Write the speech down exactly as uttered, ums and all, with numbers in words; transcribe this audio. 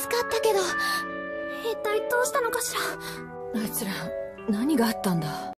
助かったけど、一体どうしたのかしら。 あいつら、何があったんだ。